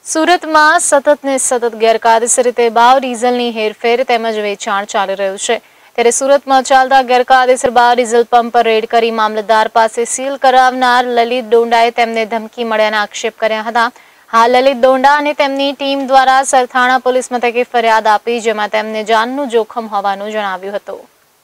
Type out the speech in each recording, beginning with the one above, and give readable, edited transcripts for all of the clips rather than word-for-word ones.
सूरत में सतत ने सतत गैरकायदेसर रीते बायोडीजलनी हेरफेर તેમજ વેચાણ ચાલી રહ્યું છે ત્યારે સુરતમાં ચાલતા ગેરકાયદેસર બાયોડીઝલ પંપ પર રેડ કરી મામલતદાર પાસે સીલ કરાવનાર લલિત ડોંડાએ તેમને ધમકી મળ્યાના આક્ષેપ કર્યા હતા। હાલ લલિત ડોંડા અને તેમની ટીમ દ્વારા સરથાણા પોલીસ મથકે ફરિયાદ આપી જેમાં તેમને જાનનું જોખમ હોવાનું જણાવ્યું હતું।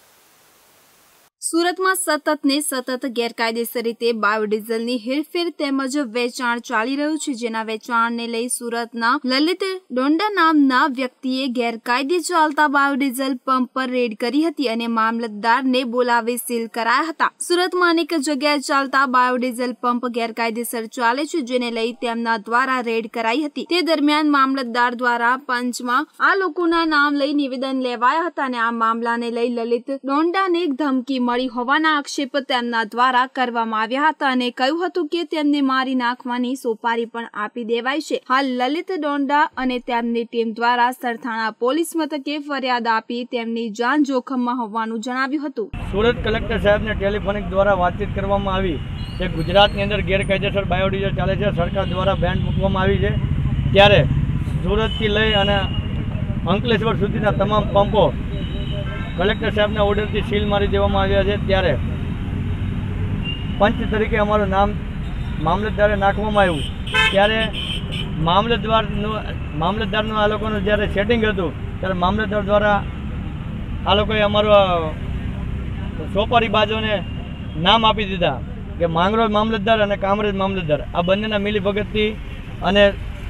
सूरत में सतत ने सतत गैरकायदेसर रीते बायोडीजलनी हेरफेर तेमज वेचाण चाली रह्युं छे जेना वेचाण ने लई सूरतना ललित डोंडा नामना व्यक्तिए गैरकायदे चालता बायोडीजल पंप पर रेड करी हती अने मामलतदारने बोलावी सील कराया हता। सूरत में अनेक जग्याए चालता बायोडीजल पंप गैरकायदेसर चाले छे जेने लई तेमना द्वारा रेड कराई हती। ते दरमियान मामलतदार द्वारा पंचमां आ लोकोना नाम लई निवेदन लेवाया हता अने आ मामलाने लई ललित डोंडाने धमकी मળી હોવાના આક્ષેપ તેમના દ્વારા કરવામાં આવ્યા હતા અને કહ્યું હતું કે તેમને મારી નાખવાની સોપારી પણ આપી દેવાય છે। હાલ લલિત ડોંડા અને તેમની ટીમ દ્વારા સરથાણા પોલીસ મથકે ફરિયાદ આપી તેમની જાન જોખમમાં હોવાનું જણાવ્યું હતું। સુરત કલેક્ટર સાહેબને ટેલિફોનિક દ્વારા વાતચીત કરવામાં આવી કે ગુજરાતની અંદર ગેરકાયદેસર બાયોડીઝલ ચાલે છે, સરકાર દ્વારા બેન મૂકવામાં આવી છે, ત્યારે સુરતથી લઈ અને અંકલેશ્વર સુધીના તમામ પંપો कलेक्टर साहब ने ऑर्डर थी सील मारी देवामां आव्या छे। त्यारे पंच तरीके अमारुं नाम मामलतदारे नाखवामां आव्युं त्यारे मामलतदारनुं आ लोकोनुं ज्यारे सेटिंग हतुं त्यारे मामलतदार द्वारा आ लोकोए अमारो सोपारी बाजोने नाम आपी दीधा के मांगरोळ मामलतदार अने कामरेज मामलतदार आ बंनेना मिलीभगतथी अने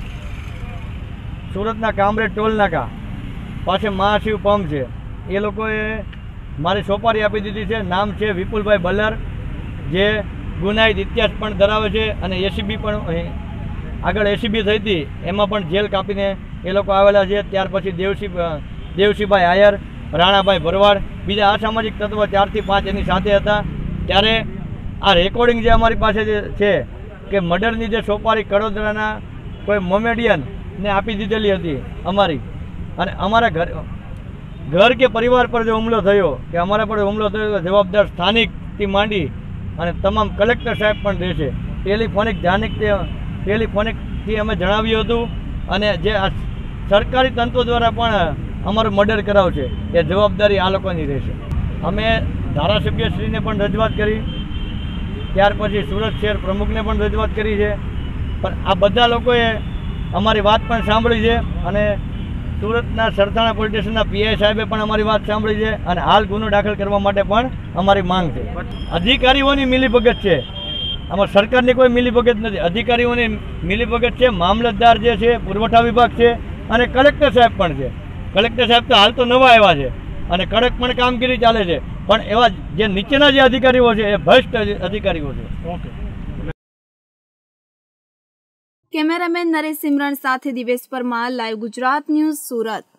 सूरतना कामरेज टोल नाका पाछे महाशिव पंप छे ए लोकोए मारी सोपारी आपी दीधी है। नाम है विपुलभाई बल्लर जे गुनाहित इतिहास पण धरावे छे अने एसीबी पण आगळ एसीबी थई हती एमां पण जेल कापीने ए लोको आवेला छे। त्यार पछी देवसीभाई आयर, राणाभाई भरवाड़ बीजा असामाजिक तत्व 4 થી 5 एनी साथे हता। त्यारे आ रेकॉर्डिंग जे अमारी पासे छे के मर्डरनी जे सोपारी कड़ोदराना कोई मोमेडियन ने आपी दीधेली हती अमारी अने अमारा घर के परिवार पर जो हुमलो थयो कि अमारा पर हुमलो थयो जवाबदार स्थानिक थी मांडी अने तमाम कलेक्टर साहेब पण रहेशे। टेलिफोनिक थी अमे जणाव्युं हतुं अने जे सरकारी तंत्र द्वारा पण अमारुं मर्डर करावशे ए जवाबदारी आ लोकोनी रहेशे। अमे धारासभ्यश्रीने पण रजूआत करी, त्यार पछी सूरत शहर प्रमुखने पण रजूआत करी छे, पण आ बधा लोकोए अमारी वात पण सांभळी छे अने सूरतना सरथाणा पोलीस स्टेशनना पीआई साहेबे पण अमारी बात सांभळी छे अने हाल गुनो दाखल करवा माटे पण अमारी मांग छे। अधिकारीओनी मिलीभगत छे, आमां सरकारनी कोई मिलीभगत नथी, अधिकारीओनी मिलीभगत छे। मामलतदार जे छे, पुरवठा विभाग छे अने कलेक्टर साहेब पण छे। कलेक्टर साहेब तो हाल तो नवा आव्या छे अने कड़क पण कामगीरी चाले छे, पण एवा जे नीचेना जे अधिकारीओ छे ए भ्रष्ट अधिकारीओ छे। कैमरामैन नरेश सिमरन साथे दिवेश परमार, लाइव गुजरात न्यूज, सूरत।